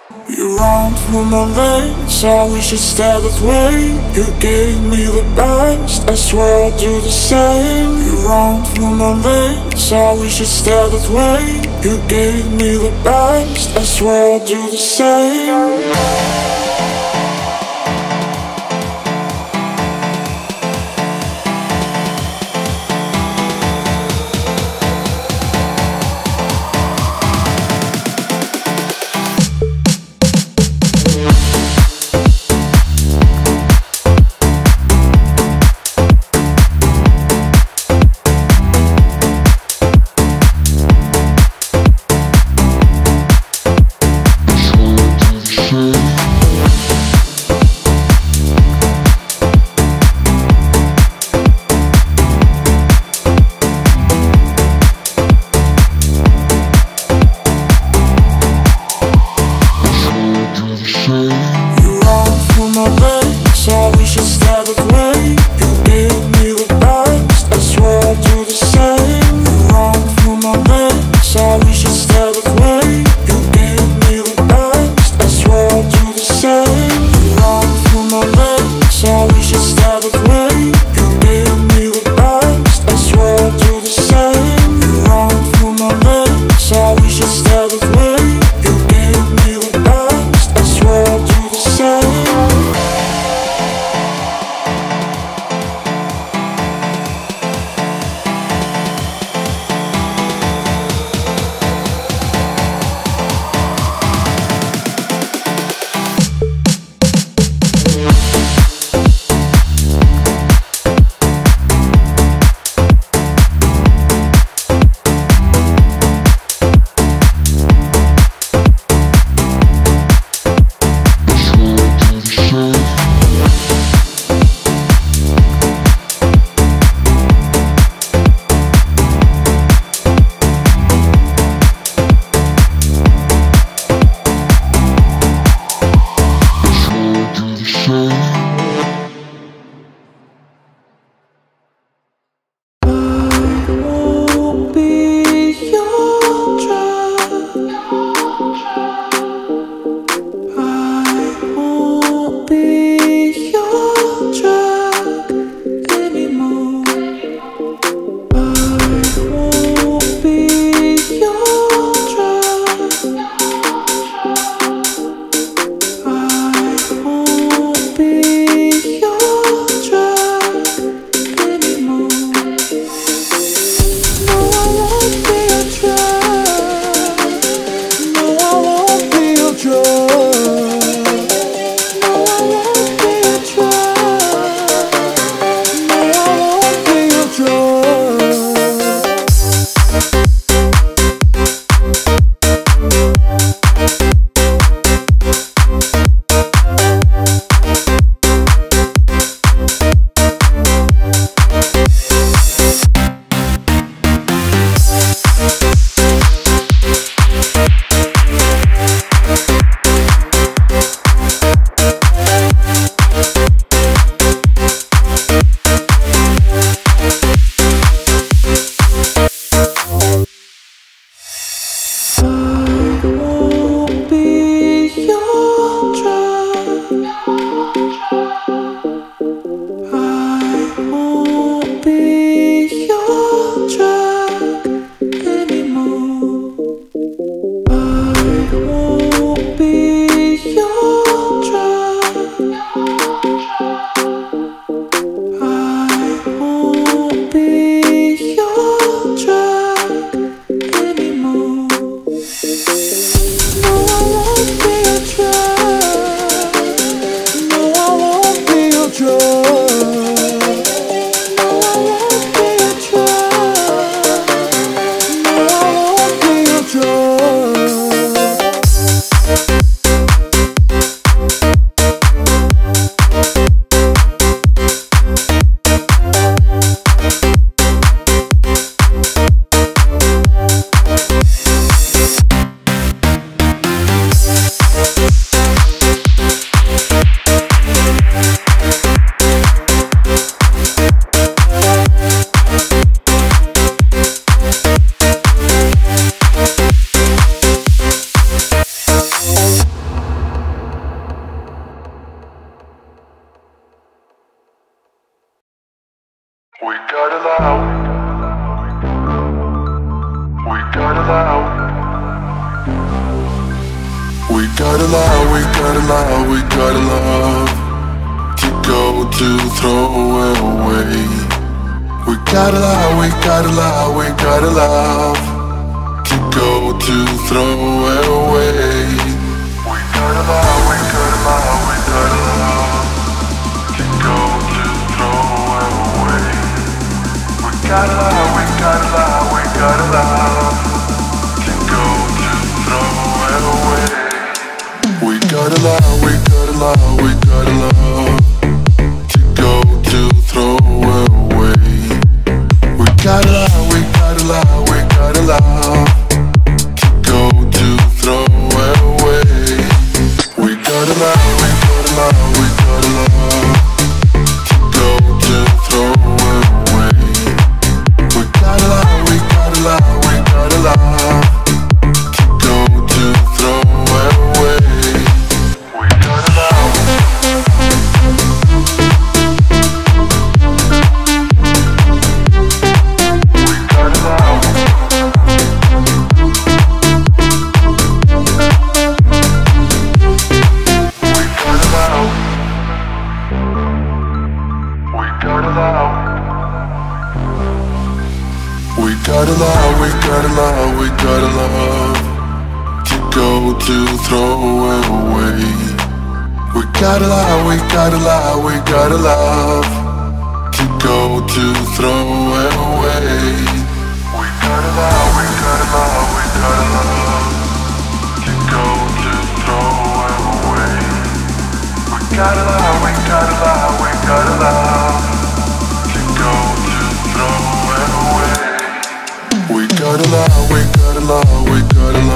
You ran through my veins, I wish you stayed that way. You gave me the best, I swear I'll do the same. You ran through my veins, I wish you stayed that way. You gave me the best, I swear I'll do the same. We gotta love, we gotta love, we gotta love to go to throw away. We gotta love, we gotta love, we gotta love to go to throw away. We gotta love, we gotta love, we gotta love to go to throw away. We gotta love, we gotta love, we gotta love to go to throw away. We gotta love, we gotta love, we gotta love to go to throw away. We gotta love, we gotta love, we gotta love to go to throw away. We gotta love, we gotta love, we gotta love to go to throw away. We gotta love, we gotta love, we gotta love to go to throw away. We gotta love. We gotta love, we gotta love, we gotta love to go to throw away. We gotta love, we gotta love, we gotta love to go to throw away. We gotta love, we gotta love, we gotta love to go to throw away. We gotta love, we gotta love, we gotta love to go to throw away. We gotta love, we gotta love, we gotta love.